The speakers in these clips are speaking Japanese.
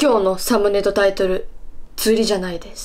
今日のサムネとタイトル、釣りじゃないです。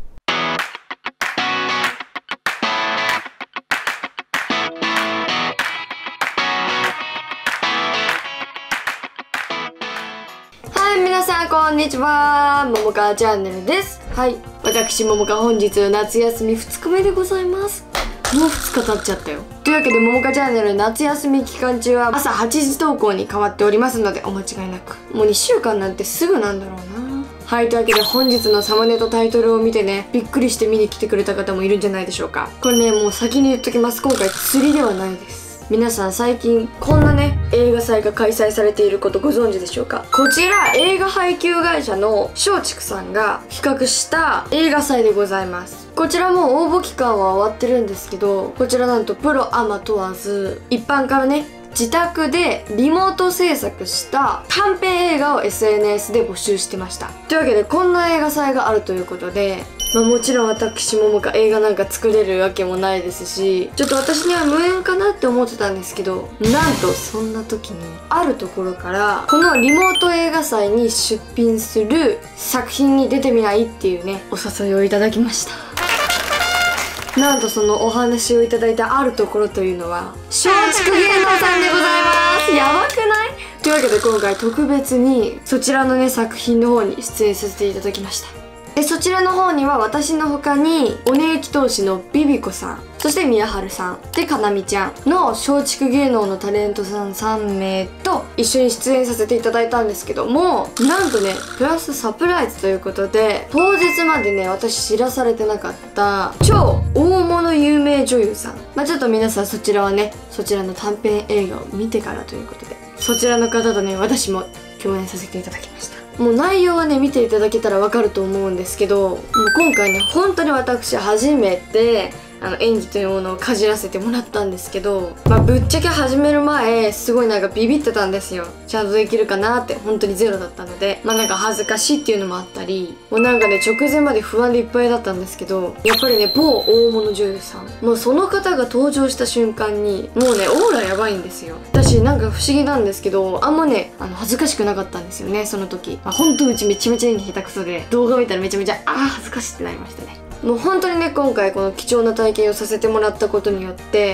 はい、皆さんこんにちは。ももかチャンネルです。はい、私ももか本日夏休み2日目でございます。もう2日経っちゃったよ。というわけで、ももかチャンネル夏休み期間中は朝8時投稿に変わっておりますので、お間違いなく。もう2週間なんてすぐなんだろうな。はい、というわけで本日のサムネとタイトルを見てね、びっくりして見に来てくれた方もいるんじゃないでしょうか。これね、もう先に言っときます。今回釣りではないです。皆さん最近こんなね、映画祭が開催されていることご存知でしょうか。こちら映画配給会社の松竹さんが企画した映画祭でございます。こちらも応募期間は終わってるんですけど、こちらなんとプロアマ問わず一般からね、自宅でリモート制作した短編映画を SNS で募集してました。というわけで、こんな映画祭があるということで、もちろん私ももか映画なんか作れるわけもないですし、ちょっと私には無縁かなって思ってたんですけど、なんとそんな時にあるところからこのリモート映画祭に出品する作品に出てみないっていうね、お誘いをいただきました。なんとそのお話をいただいたあるところというのは松竹芸能さんでございます。やばくない？というわけで今回特別にそちらのね、作品の方に出演させていただきました。で、そちらの方には私の他にお姉貴投資のビビコさん、そして宮春さんでかなみちゃんの松竹芸能のタレントさん3名と一緒に出演させていただいたんですけども、なんとね、プラスサプライズということで、当日までね、私知らされてなかった超大物有名女優さん、ちょっと皆さんそちらはね、そちらの短編映画を見てからということで、そちらの方とね、私も共演させていただきました。もう内容はね、見ていただけたらわかると思うんですけど、もう今回ね、本当に私初めて演技というものをかじらせてもらったんですけど、ぶっちゃけ始める前すごいなんかビビってたんですよ。ちゃんとできるかなって、本当にゼロだったので、なんか恥ずかしいっていうのもあったり、もうなんかね、直前まで不安でいっぱいだったんですけど、やっぱりね、某大物女優さん、もうその方が登場した瞬間にもうね、オーラやばいんですよ。私なんか不思議なんですけど、あんまね、恥ずかしくなかったんですよね、その時。本当うちめちゃめちゃ演技下手くそで、動画見たらめちゃめちゃ恥ずかしいってなりましたね。もう本当にね、今回この貴重な体験をさせてもらったことによって、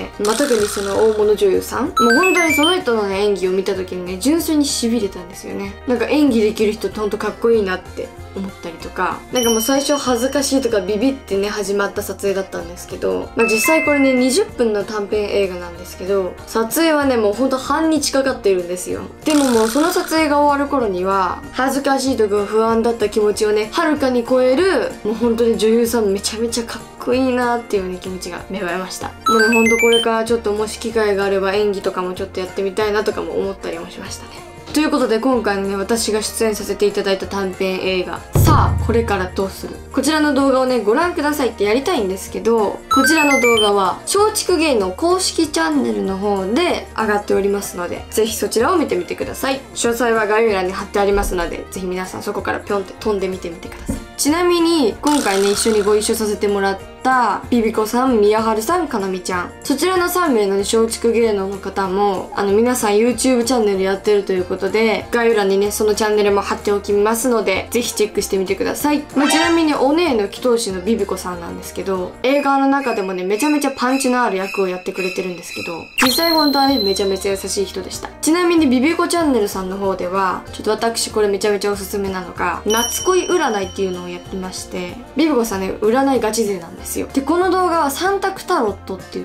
特にその大物女優さん、もう本当にその人のね、演技を見た時にね、純粋に痺れたんですよね。なんか演技できる人ってほんとかっこいいなって思ったりとか、なんかもう最初恥ずかしいとかビビってね、始まった撮影だったんですけど、実際これね、20分の短編映画なんですけど、撮影はね、もうほんと半日かかっているんですよ。でももうその撮影が終わる頃には、恥ずかしいとか不安だった気持ちをね、はるかに超える、もう本当に女優さんめちゃめちゃかっこいいなっていうね、気持ちが芽生えました。もうね、ほんとこれからちょっともし機会があれば演技とかもちょっとやってみたいなとかも思ったりもしましたね。ということで今回のね、私が出演させていただいた短編映画、さあこれからどうする、こちらの動画をね、ご覧くださいってやりたいんですけど、こちらの動画は松竹芸能公式チャンネルの方で上がっておりますので、ぜひそちらを見てみてください。詳細は概要欄に貼ってありますので、ぜひ皆さんそこからぴょんって飛んでみてみてください。ちなみに今回ね、一緒にご一緒させてもらったビビコさん、宮春さん、かなみちゃん、そちらの3名のね、松竹芸能の方も皆さん YouTube チャンネルやってるということで、概要欄にね、そのチャンネルも貼っておきますので、ぜひチェックしてみてください。ちなみにお姉の貴投手のビビコさんなんですけど、映画の中でもね、めちゃめちゃパンチのある役をやってくれてるんですけど、実際本当はね、めちゃめちゃ優しい人でした。ちなみにビビコチャンネルさんの方では、ちょっと私これめちゃめちゃおすすめなのが、夏恋占いっていうのをやってまして、ビビコさんね、占いガチ勢なんですよ。で、この動画は3択タロットって言って、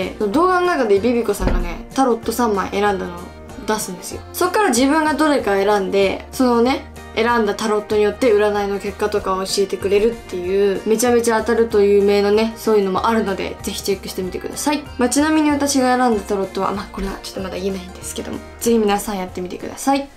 動画の中でビビコさんがね、タロット3枚選んだのを出すんですよ。そっから自分がどれか選んで、そのね、選んだタロットによって占いの結果とかを教えてくれるっていう、めちゃめちゃ当たると有名のね、そういうのもあるので、ぜひチェックしてみてください。ちなみに私が選んだタロットは、これはちょっとまだ言えないんですけども、ぜひ皆さんやってみてください。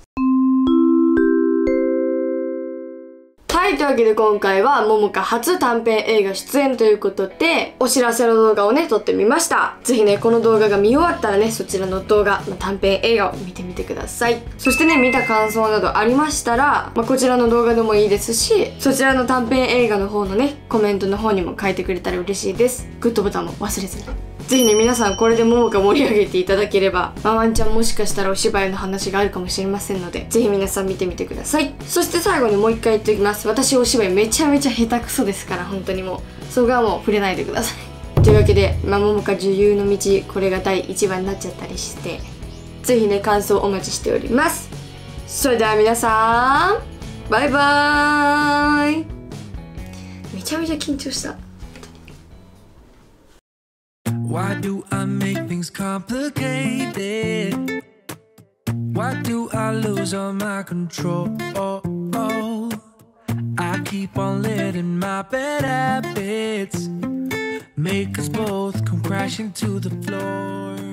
はい、というわけで今回はももか初短編映画出演ということで、お知らせの動画をね、撮ってみました。ぜひね、この動画が見終わったらね、そちらの動画、短編映画を見てみてください。そしてね、見た感想などありましたら、こちらの動画でもいいですし、そちらの短編映画の方のね、コメントの方にも書いてくれたら嬉しいです。グッドボタンも忘れずに。 ぜひね皆さんこれでももか盛り上げていただければ、ワンちゃんもしかしたらお芝居の話があるかもしれませんので、ぜひ皆さん見てみてください。そして最後にもう一回言っておきます。私お芝居めちゃめちゃ下手くそですから、本当にもうそこはもう触れないでください。というわけで、ももか女優の道、これが第1話になっちゃったりして、ぜひね感想お待ちしております。それでは皆さんバイバーイ。めちゃめちゃ緊張した。Why do I make things complicated? Why do I lose all my control? I keep on letting my bad habits make us both come crashing to the floor.